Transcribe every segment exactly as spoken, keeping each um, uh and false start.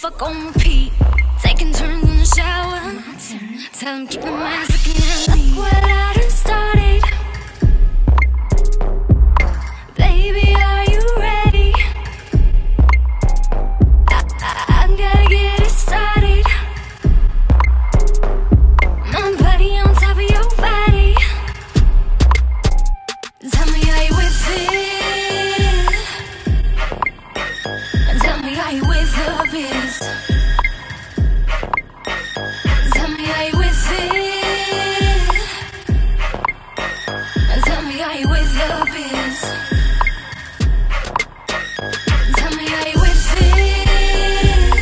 fuck on repeat. Taking turns in the shower. Tell him keep them eyes looking at me. Look what I done started. Baby, are you ready? I, I, I gotta get it started. My body on top of your body. Tell me, are you with it? Tell me, are you with the biz? Tell me, are you with it? Tell me, are you with the biz? Tell me, are you with it?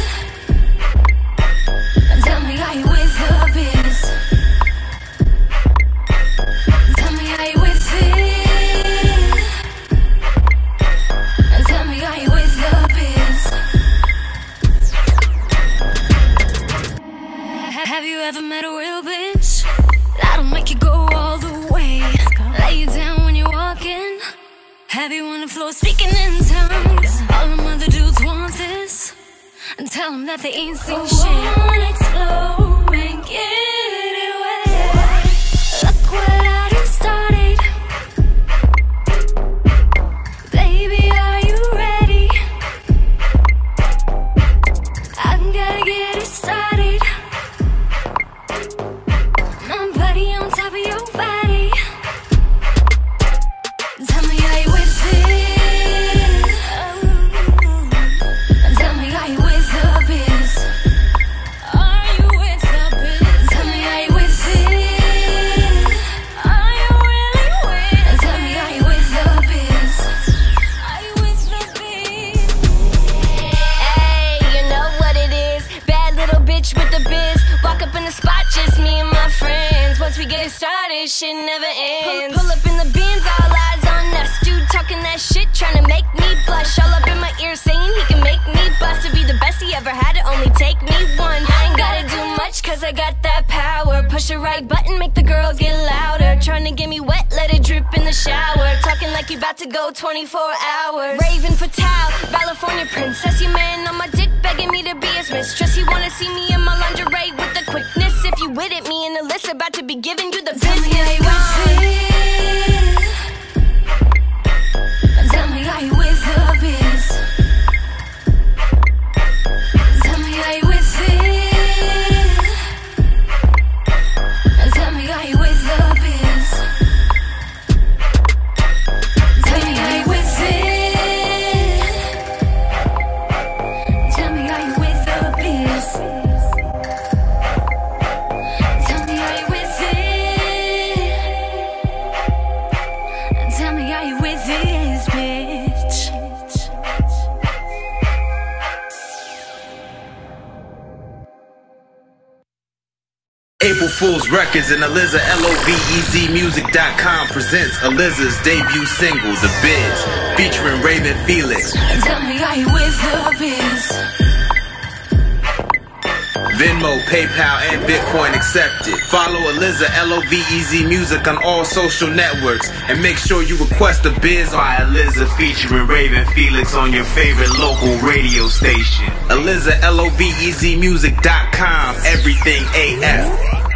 Tell me, are you with the biz? Tell me, are you with it? Tell me, are you with the biz? Have you ever met a real bitch? That'll make you go all the way. Lay you down when you're walking. Have you on the floor speaking in tongues? All them other dudes want this. And tell them that they ain't seen shit. Wanna explode and get it wet. Look what I done started. Baby, are you ready? I gotta get it started. My body on top of your body. Tell me, are you with it? Tell me, are you with the biz? Are you with the biz? Tell me, are you with it? Are you really with? Tell me, are you with the biz? Are you with the biz? Hey, you know what it is. Bad little bitch with the biz. Walk up in the spot, just me and my friends. Once we get it started, shit never ends. Pull, pull up in the Benz, all eyes on us. Dude talking that shit, trying to make me blush. All up in my ear saying he can make me bust. To be the best he ever had, it only take me once. I ain't gotta do much, cause I got that power. Push the right button, make the girls get louder. Trying to get me wet, let it drip in the shower. Talking like you about to go twenty-four hours. Raving for towel, California princess. Your man on my dick begging me to be his mistress. He wanna see me in my lingerie with the quickness. If you with it, me and Alyssa about to be giving you the Tell me, are you business. with it? Tell me, are you with the biz? Tell me, are you with it? Tell me, are you with the biz? Tell me, are you with it? Tell me, are you with the biz? Tell me, are you with it? Tell me, are you with this bitch? April Fool's Records and Aliza L O V E Z Music dot com presents Aliza's debut single, The Biz, featuring Raven Felix. Tell me, are you with the biz? Venmo, PayPal, and Bitcoin accepted. Follow Aliza L O V E Z Music on all social networks. And make sure you request The Biz by Aliza featuring Raven Felix on your favorite local radio station. Aliza L O V E Z Music dot com, everything A F.